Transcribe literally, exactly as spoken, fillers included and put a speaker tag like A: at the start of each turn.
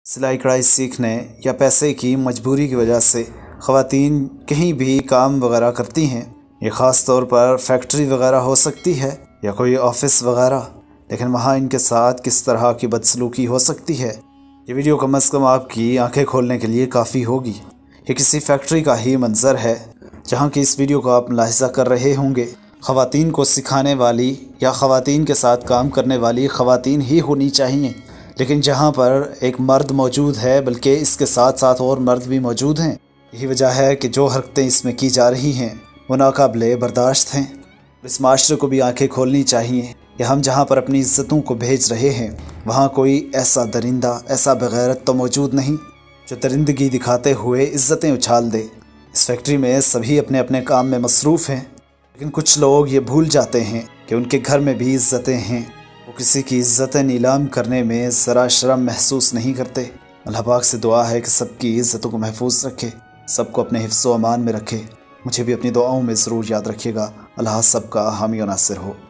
A: सिलाई कढ़ाई सीखने या पैसे की मजबूरी की वजह से ख़वातीन कहीं भी काम वगैरह करती हैं। ये ख़ास तौर पर फैक्ट्री वगैरह हो सकती है या कोई ऑफिस वगैरह, लेकिन वहाँ इनके साथ किस तरह की बदसलूकी हो सकती है, ये वीडियो कम अज़ कम आपकी आंखें खोलने के लिए काफ़ी होगी। ये किसी फैक्ट्री का ही मंज़र है जहाँ की इस वीडियो को आप मुलाहिज़ा कर रहे होंगे। ख़वातीन को सिखाने वाली या ख़वातीन के साथ काम करने वाली ख़वातीन ही होनी चाहिए, लेकिन जहाँ पर एक मर्द मौजूद है बल्कि इसके साथ साथ और मर्द भी मौजूद हैं। यही वजह है कि जो हरकतें इसमें की जा रही हैं वो नाकाबिले बर्दाश्त हैं। इस माशरे को भी आंखें खोलनी चाहिए कि हम जहाँ पर अपनी इज़्ज़तों को भेज रहे हैं वहाँ कोई ऐसा दरिंदा, ऐसा बग़ैरत तो मौजूद नहीं जो दरिंदगी दिखाते हुए इज़्ज़तें उछाल दे। इस फैक्ट्री में सभी अपने अपने काम में मसरूफ़ हैं, लेकिन कुछ लोग ये भूल जाते हैं कि उनके घर में भी इज़्ज़तें हैं। वो किसी की इज़्ज़तें नीलाम करने में ज़रा शर्म महसूस नहीं करते। अल्लाह पाक से दुआ है कि सबकी इज़्ज़तों को महफूज रखे, सबको अपने हिफ्ज़ व अमान में रखे। मुझे भी अपनी दुआओं में ज़रूर याद रखिएगा। अल्लाह सबका हामी व नासिर हो।